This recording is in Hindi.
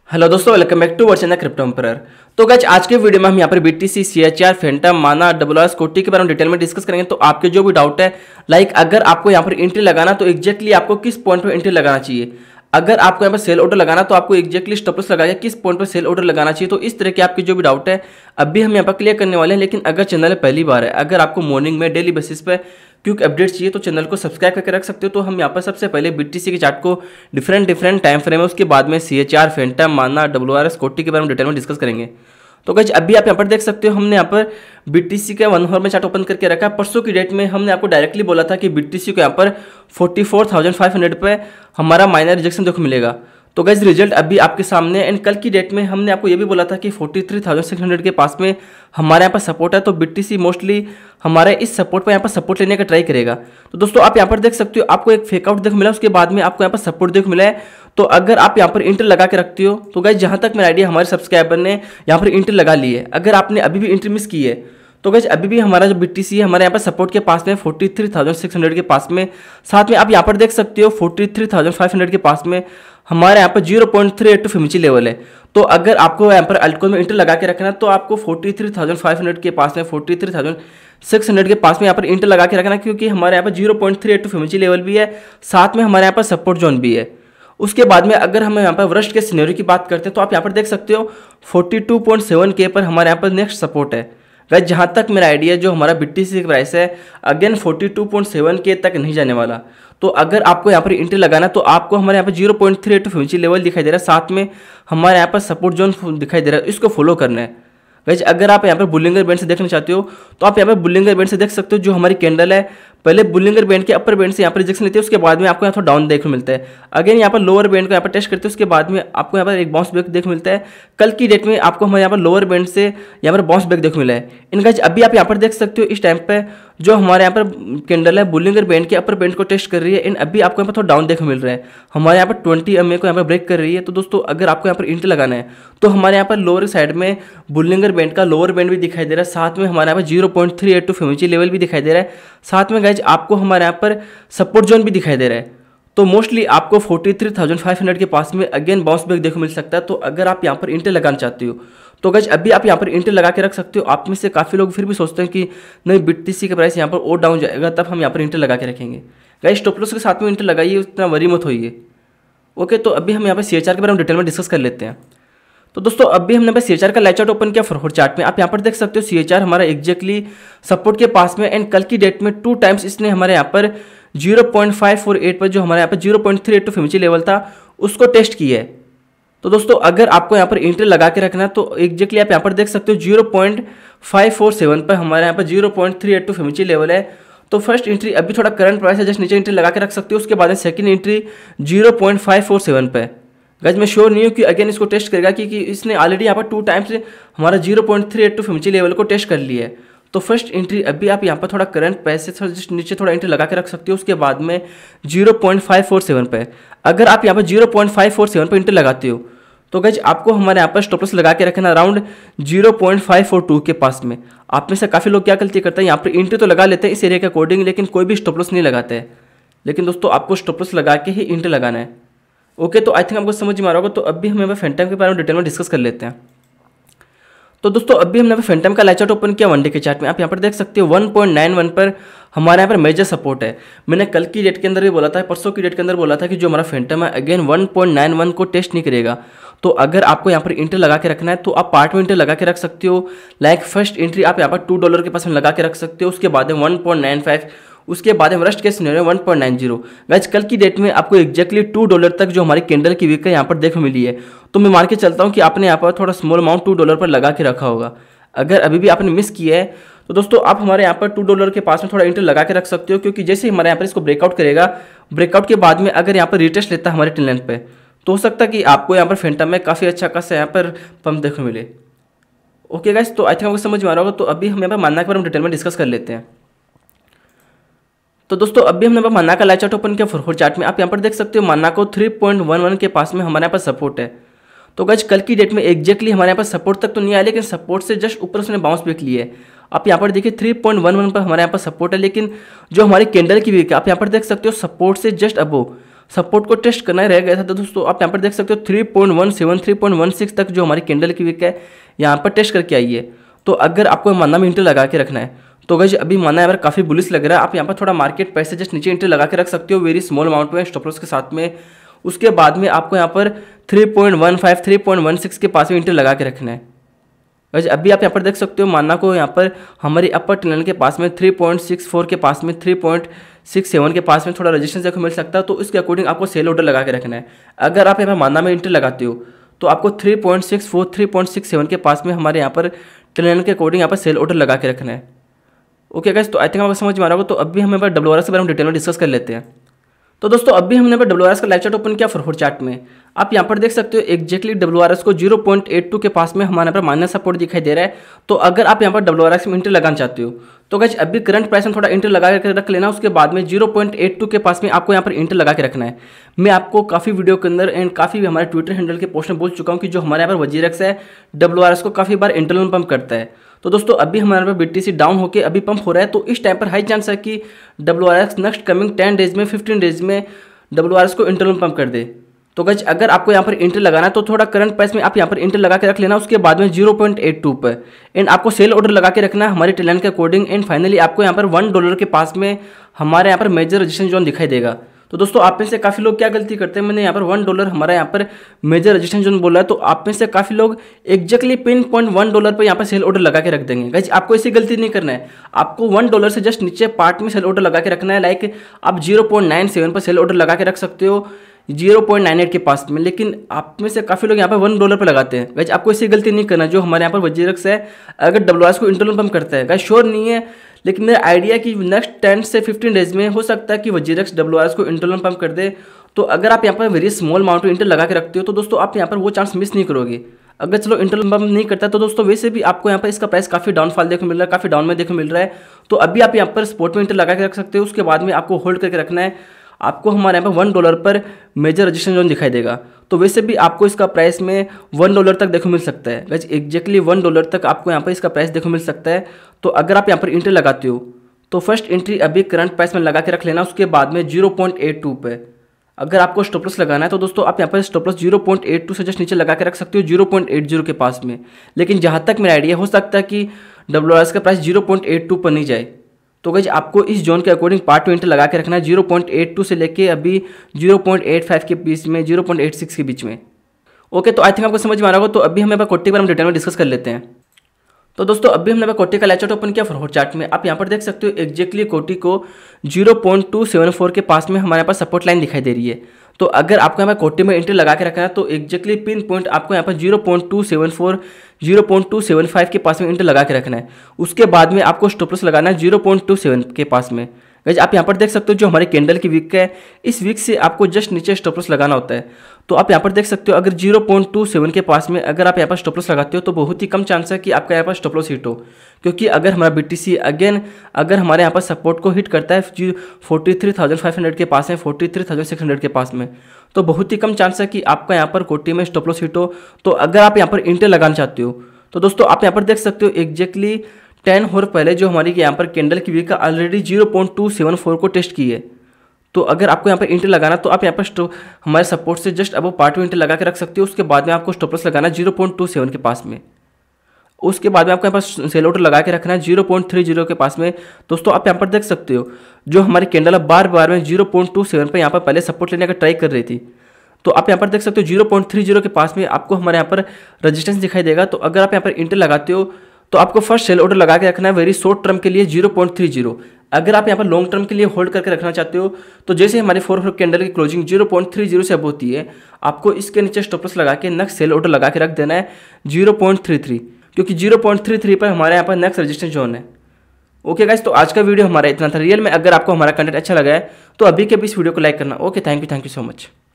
हेलो दोस्तों, welcome back to our channel crypto emperor. तो गाइस आज के वीडियो में हम यहाँ पर BTC, CHR, Fantom, Mana, WRX कोटी के बारे में डिटेल में डिस्कस करेंगे। तो आपके जो भी डाउट है, लाइक अगर आपको यहाँ पर एंट्री लगाना तो एक्जैक्टली आपको किस पॉइंट पर एंट्री लगाना चाहिए, अगर आपको यहाँ पर सेल ऑर्डर लगाना तो आपको एक्जैक्टली स्टॉप लॉस लगाया किस पॉइंट पर सेल ऑर्डर लगाना चाहिए। तो इस तरह के आपके जो भी डाउट है अभी हम यहाँ पर क्लियर करने वाले हैं। लेकिन अगर चैनल पहली बार है, अगर आपको मॉर्निंग में डेली बेसिस पे क्विक अपडेट्स चाहिए तो चैनल को सब्सक्राइब करके रख सकते हो। तो हम यहाँ पर सबसे पहले BTC के चार्ट को डिफरेंट टाइम फ्रेम है, उसके बाद में CHR, फैंटम, माना, WRX कोटी के बारे में डिटेल में डिस्कस करेंगे। तो गाइस अभी आप यहाँ पर देख सकते हो, हमने यहाँ पर BTC का 1 आवर में चार्ट ओपन करके रखा है। परसों की डेट में हमने आपको डायरेक्टली बोला था कि BTC को यहाँ पर 44,500 पे हमारा माइनर रिजेक्शन देखो मिलेगा। तो गाइस रिजल्ट अभी आपके सामने। एंड कल की डेट में हमने आपको ये भी बोला था कि 43,600 के पास में हमारे यहाँ पर सपोर्ट है। तो BTC मोस्टली हमारे इस सपोर्ट पर यहाँ पर सपोर्ट लेने का ट्राई करेगा। तो दोस्तों आप यहाँ पर देख सकते हो, आपको एक फेकआउट देखो मिला, उसके बाद में आपको यहाँ पर सपोर्ट देखो मिला है। तो अगर आप यहाँ पर इंटर लगा के रखते हो तो गाइस जहाँ तक मेरा आइडिया, हमारे सब्सक्राइबर ने यहाँ पर इंटर लगा ली है। अगर आपने अभी भी इंटर मिस की है तो गाइस अभी भी हमारा जो BTC है हमारे यहाँ पर सपोर्ट के पास में 43,600 के पास में। साथ में आप यहाँ पर देख सकते हो 43,500 के पास में हमारे यहाँ पर 0.38 फिबोनाची लेवल है। तो अगर आपको यहाँ पर अल्टकॉइन में इंटर लगा के रखना तो आपको 43,500 के पास में 43,600 के पास में यहाँ पर इंटर लगा के रखना, क्योंकि हमारे यहाँ पर 0.38 फिबोनाची लेवल भी है, साथ में हमारे यहाँ पर सपोर्ट जोन भी है। उसके बाद में अगर हम यहाँ पर वर्स्ट के सिनेरियो की बात करते हैं तो आप यहाँ पर देख सकते हो 42.7K पर हमारे यहाँ पर नेक्स्ट सपोर्ट है। गाइस जहाँ तक मेरा आइडिया, जो हमारा BTC का प्राइस है अगेन 42.7K तक नहीं जाने वाला। तो अगर आपको यहाँ पर इंटर लगाना तो आपको हमारे यहाँ पर 0.38 फिबोनाची लेवल दिखाई दे रहा है, साथ में हमारे यहाँ पर सपोर्ट जोन दिखाई दे रहा है, इसको फॉलो करना है। गाइस अगर आप यहाँ पर बुलिंगर बैंड से देखना चाहते हो तो आप यहाँ पर बुलिंगर बैंड से देख सकते हो। जो हमारी कैंडल है, पहले बुलिंगर बैंड के अपर बैंड से यहाँ पर रिजेक्शन लेते हैं, उसके बाद में आपको यहाँ थोड़ा डाउन देखने को मिलता है। अगेन यहाँ पर लोअर बैंड को यहाँ पर टेस्ट करते हैं, उसके बाद में आपको यहाँ पर एक बाउंस बैक देखने मिलता है। कल की डेट में आपको हमारे यहाँ पर लोअर बैंड से यहाँ पर बाउंस बैक देखने मिला है। इन गाइस अभी आप यहाँ पर देख सकते हो, इस टाइम पे जो हमारे यहाँ पर कैंडल है बुलिंगर बैंड के अपर बैंड को टेस्ट कर रही है। इन अभी आपको यहाँ पर थोड़ा डाउन देखने मिल रहा है, हमारे यहाँ पर 20 MA को यहाँ पर ब्रेक कर रही है। तो दोस्तों अगर आपको यहाँ पर इंटर लगाना है तो हमारे यहाँ पर लोअर साइड में बुलिंगर बैंड का लोअर बैंड भी दिखाई दे रहा है, साथ में हमारे यहाँ पर 0.38 फिबोनाची लेवल भी दिखाई दे रहा है, साथ में गाइज आपको हमारे यहाँ पर सपोर्ट जोन भी दिखाई दे रहा है। तो मोस्टली आपको 43,500 के पास में अगेन बाउंस बैक देखो मिल सकता है। तो अगर आप यहाँ पर इंटर लगाना चाहते हो तो गाइज अभी आप यहाँ पर इंटर लगा के रख सकते हो। आप में से काफ़ी लोग फिर भी सोचते हैं कि नहीं BTC का प्राइस यहाँ पर और डाउन जाएगा तब हम यहाँ पर इंटर लगा के रखेंगे। गाइज स्टॉप लॉस के साथ में इंटर लगाइए, उतना वरी मत होइए। ओके, तो अभी हम यहाँ पर CHR के बारे में डिटेल में डिस्कस कर लेते हैं। तो दोस्तों अभी हमने बस CHR का लाइव चार्ट ओपन किया फॉरवर्ड चार्ट में। आप यहाँ पर देख सकते हो CHR हमारा एक्जैक्टली सपोर्ट के पास में। एंड कल की डेट में 2 टाइम्स इसने हमारे यहाँ पर 0.548 पर, जो हमारे यहाँ पर 0.38 फिबोनाची लेवल था, उसको टेस्ट किया है। तो दोस्तों अगर आपको यहाँ पर इंटर लगा के रखना है तो एक्जैक्टली आप यहाँ पर देख सकते हो 0.547 पर हमारे यहाँ पर 0.38 फिबोनाची लेवल है। तो फर्स्ट एंट्री अभी थोड़ा करंट प्राइस है, जस्ट नीचे एंट्री लगा के रख सकते हो। उसके बाद सेकंड एंट्री 0.547 पे। गाइस मैं श्योर नहीं हूँ कि अगेन इसको टेस्ट करेगा, क्योंकि इसने ऑलरेडी यहाँ पर 2 टाइम्स हमारा 0.38 फिबोनाची लेवल को टेस्ट कर लिया है। तो फर्स्ट एंट्री अभी आप यहाँ पर थोड़ा करंट प्राइस से जस्ट नीचे थोड़ा एंट्री लगा के रख सकते हो। उसके बाद में 0.547 पे, अगर आप यहाँ पर 0.547 पे एंट्री लगाते हो तो गाइस आपको हमारे यहाँ पर स्टॉप लॉस लगा के रखना अराउंड 0.542 के पास में। आप में से काफ़ी लोग क्या गलती करते हैं, यहाँ पर एंट्री तो लगा लेते हैं इस एरिया के अकॉर्डिंग, लेकिन कोई भी स्टॉप लॉस नहीं लगाते हैं। लेकिन दोस्तों आपको स्टॉप लॉस लगा के ही एंट्री लगाना है। ओके, तो आई थिंक आपको समझ में आ रहा होगा। तो अभी हम यहाँ पर फैंटम के बारे में डिटेल में डिस्कस कर लेते हैं। तो दोस्तों अभी हमने फैंटम का लाइव चार्ट ओपन किया 1 डे के चार्ट में। आप यहाँ पर देख सकते हो 1.91 पर हमारे यहाँ पर मेजर सपोर्ट है। मैंने कल की डेट के अंदर भी बोला था, परसों की डेट के अंदर बोला था कि जो हमारा फैंटम है अगेन 1.91 को टेस्ट नहीं करेगा। तो अगर आपको यहाँ पर इंटर लगा के रखना है तो आप पार्ट में इंटर लगा के रख सकते हो। लाइक फर्स्ट एंट्री आप यहाँ पर $2 के पास में लगा के रख सकते हो, उसके बाद में 1.95, उसके बाद में वर्स्ट केस सिनेरियो 1.90। गाइस कल की डेट में आपको एक्जैक्टली $2 तक जो हमारी कैंडल की वीक है यहाँ पर देखने मिली है। तो मैं मान के चलता हूँ कि आपने यहाँ पर थोड़ा स्मॉल अमाउंट $2 पर लगा के रखा होगा। अगर अभी भी आपने मिस किया है तो दोस्तों आप हमारे यहाँ पर $2 के पास में थोड़ा इंटर लगा के रख सकते हो, क्योंकि जैसे हमारे यहाँ पर इसको ब्रेकआउट करेगा, ब्रेकआउट के बाद में अगर यहाँ पर रिटेस्ट लेता है हमारे ट्रेंड लाइन पे, तो हो सकता है कि आपको यहाँ पर फैंटम में काफ़ी अच्छा खासा यहाँ पर पंप देखने मिले। ओके गाइस, तो आई थिंक आपको समझ में आ रहा होगा। तो अभी हम यहाँ पर मानना के बारे में डिटेल में डिस्कस कर लेते हैं। तो दोस्तों अभी हमने माना का लाइव चार्ट ओपन किया फॉरवर्ड चार्ट में। आप यहाँ पर देख सकते हो माना को 3.11 के पास में हमारे यहाँ पर सपोर्ट है। तो गाइस कल की डेट में एक्जैक्टली हमारे यहाँ पर सपोर्ट तक तो नहीं आया, लेकिन सपोर्ट से जस्ट ऊपर उसने बाउंस बैक लिया है। आप यहाँ पर देखिए 3.11 पर हमारे यहाँ पर सपोर्ट है, लेकिन जो हमारी कैंडल की वीक है आप यहाँ पर देख सकते हो सपोर्ट से जस्ट अबो सपोर्ट को टेस्ट करना ही रह गया था। तो दोस्तों आप यहाँ पर देख सकते हो 3.17 3.16 तक जो हमारी कैंडल की विक है यहाँ पर टेस्ट करके आई है। तो अगर आपको माना में इंटर लगा के रखना है तो गाइस अभी माना यहाँ पर काफ़ी बुलिश लग रहा है। आप यहाँ पर थोड़ा मार्केट प्राइस से जस्ट नीचे इंटर लगा के रख सकते हो वेरी स्मॉल अमाउंट में स्टॉप लॉस के साथ में। उसके बाद में आपको यहाँ पर 3.15 3.16 के पास में इंटर लगा के रखना है। गाइस अभी आप यहाँ पर देख सकते हो माना को यहाँ पर हमारी अपर टनल के पास में 3.64 के पास में 3.67 के पास में थोड़ा रेजिस्टेंस देखो मिल सकता है। तो इसके अकॉर्डिंग आपको सेल ऑर्डर लगा के रखना है। अगर आप यहाँ पर माना में इंटर लगाते हो तो आपको 3.64 3.67 के पास में हमारे यहाँ पर टनल के अकॉर्डिंग यहाँ पर सेल ऑर्डर लगा के रखना है। ओके गाइस, तो आई थिंक आपको समझ में आ रहा होगा। तो अभी हम यहाँ पर WRX के बारे में डिटेल में डिस्कस कर लेते हैं। तो दोस्तों अभी हमने यहाँ पर WRX का लाइव चार्ट ओपन किया फॉरवर्ड चार्ट में। आप यहाँ पर देख सकते हो एग्जैक्टली WRX को 0.82 के पास में हमारे यहाँ पर माइनस सपोर्ट दिखाई दे रहा है। तो अगर आप यहाँ पर WRX में इंटर लगाना चाहते हो तो गाइस अभी करंट प्राइस में थोड़ा इंटर लगा के रख लेना। उसके बाद में 0.82 के पास में आपको यहाँ पर इंटर लगा के रखना है। मैं आपको काफ़ी वीडियो के अंदर एंड काफ़ी हमारे ट्विटर हैंडल के पोस्ट में बोल चुका हूँ कि जो हमारे यहाँ पर WRX है WRX को काफ़ी बार इंटरनल पंप करता है। तो दोस्तों अभी हमारे यहाँ पर BTC डाउन होकर अभी पंप हो रहा है। तो इस टाइम पर हाई चांस है कि WRX नेक्स्ट कमिंग 10 डेज में 15 डेज में WRX को इंटरनल पंप कर दे। तो गाइस अगर आपको यहाँ पर इंटर लगाना है तो थोड़ा करंट प्राइस में आप यहाँ पर इंटर लगा के रख लेना। उसके बाद में 0.82 पर एंड आपको सेल ऑर्डर लगा के रखना है हमारी ट्रेंड के अकॉर्डिंग। एंड फाइनली आपको यहाँ पर $1 के पास में हमारे यहाँ पर मेजर रेजिस्टेंस जोन दिखाई देगा। तो दोस्तों आप में से काफ़ी लोग क्या गलती करते हैं, मैंने यहाँ पर $1 हमारा यहाँ पर मेजर रेजिस्टेंस जोन बोला है। तो आप में से काफ़ी लोग एग्जैक्टली पिन पॉइंट $1 पर यहाँ पर सेल ऑर्डर लगा के रख देंगे। गाइस आपको ऐसी गलती नहीं करना है। आपको $1 से जस्ट नीचे पार्ट में सेल ऑर्डर लगा के रखना है। लाइक आप 0.97 पर सेल ऑर्डर लगा के रख सकते हो 0.98 के पास में। लेकिन आप में से काफ़ी लोग यहाँ पर $1 पर लगाते हैं। गाइस आपको ऐसी गलती नहीं करना। जो हमारे यहाँ पर WRX है अगर WRX को इंटरनल पंप करता है, गाइस श्योर नहीं है लेकिन मेरा आइडिया कि नेक्स्ट 10 से 15 डेज में हो सकता है कि WRX WRX को इंटरनल पंप कर दे। तो अगर आप यहाँ पर वेरी स्मॉल अमाउंट में इंटर लगा के रखते हो तो दोस्तों आप यहाँ पर वो चांस मिस नहीं करोगे। अगर चलो इंटरनल पंप नहीं करता तो दोस्तों वैसे भी आपको यहाँ पर इसका प्राइस काफ़ी डाउनफॉल देखने मिल रहा है, काफ़ी डाउन में देखने मिल रहा है। तो अभी आप यहाँ पर स्पॉट में इंटर लगा के रख सकते हो। उसके बाद में आपको होल्ड करके रखना है। आपको हमारे यहाँ पर $1 पर मेजर रेजिस्टेंस जोन दिखाई देगा। तो वैसे भी आपको इसका प्राइस में $1 तक देखो मिल सकता है। गाइस एग्जैक्टली $1 तक आपको यहाँ पर इसका प्राइस देखो मिल सकता है। तो अगर आप यहाँ पर इंटर लगाते हो तो फर्स्ट एंट्री अभी करंट प्राइस में लगा के रख लेना। उसके बाद में 0.82 पे अगर आपको स्टॉप लॉस लगाना है तो दोस्तों आप यहाँ पर स्टॉप लॉस 0.82 से जस्ट नीचे लगा के रख सकते हो 0.80 के पास में। लेकिन जहाँ तक मेरा आइडिया हो सकता है कि WRX का प्राइस 0.82 पर नहीं जाए। तो गाइस आपको इस जोन के अकॉर्डिंग पार्ट टू इंटर लगा के रखना है 0.82 से लेके अभी 0.85 के बीच में 0.86 के बीच में। ओके, तो आई थिंक आपको समझ में आ रहा होगा। तो अभी हम कोटी के बारे में डिटेल में डिस्कस कर लेते हैं। तो दोस्तों अभी हमने कोटी का लाइव चार्ट ओपन किया फॉरवर्ड चार्ट में। आप यहाँ पर देख सकते हो एग्जैक्टली कोटी को 0.274 के पास में हमारे पास सपोर्ट लाइन दिखाई दे रही है। तो अगर आपको यहाँ पर कोटी में एंट्री लगा के रखना है तो एग्जैक्टली पिन पॉइंट आपको यहाँ पर 0.274 0.275 के पास में एंट्री लगा के रखना है। उसके बाद में आपको स्टॉप लॉस लगाना है 0.27 के पास में। गाइस आप यहाँ पर देख सकते हो जो हमारे कैंडल की वीक है इस वीक से आपको जस्ट नीचे स्टॉप लॉस लगाना होता है। तो आप यहाँ पर देख सकते हो अगर 0.27 के पास में अगर आप यहाँ पर स्टॉप लॉस लगाते हो तो बहुत ही कम चांस है कि आपका यहाँ पर स्टॉप लॉस हिट हो। क्योंकि अगर हमारा BTC अगेन अगर हमारे यहाँ पर सपोर्ट को हिट करता है 43,500 के पास में 43,600 के पास में तो बहुत ही कम चांस है कि आपका यहाँ पर कोटी में स्टॉप लॉस हिट हो। तो अगर आप यहाँ पर इंटर लगाना चाहते हो तो दोस्तों आप यहाँ पर देख सकते हो एग्जैक्टली 10 आवर पहले जो हमारी यहाँ पर कैंडल की वीक ऑलरेडी 0.274 को टेस्ट की है। तो अगर आपको यहाँ पर इंटर लगाना तो आप यहाँ पर हमारे सपोर्ट से जस्ट अब पार्ट में इंटर लगा के रख सकते हो। उसके बाद में आपको स्टॉप लॉस लगाना है 0.27 के पास में। उसके बाद में आपको यहाँ पर सेल ऑर्डर लगा के रखना है 0.30 के पास में। दोस्तों आप यहाँ पर देख सकते हो जो हमारी कैंडल बार बार में 0.27 पर यहाँ पर पहले सपोर्ट लेने का ट्राई कर रही थी। तो आप यहाँ पर देख सकते हो 0.30 के पास में आपको हमारे यहाँ पर रेजिस्टेंस दिखाई देगा। तो अगर आप यहाँ पर इंटर लगाते हो तो आपको फर्स्ट सेल ऑर्डर लगा के रखना है वेरी शॉर्ट टर्म के लिए 0.30। अगर आप यहाँ पर लॉन्ग टर्म के लिए होल्ड करके रखना चाहते हो तो जैसे हमारी 4 आवर कैंडल की क्लोजिंग 0.30 से अब होती है आपको इसके नीचे स्टॉप लॉस लगा के नेक्स्ट सेल ऑर्डर लगा के रख देना है 0.33 क्योंकि 0.33 पर हमारे यहाँ पर नेक्स्ट रेजिस्टेंस जोन है। ओके गाइस, तो आज का वीडियो हमारा इतना था। रियल में अगर आपको हमारा कंटेंट अच्छा लगा है तो अभी के भी इस वीडियो को लाइक करना। Okay, thank you so much.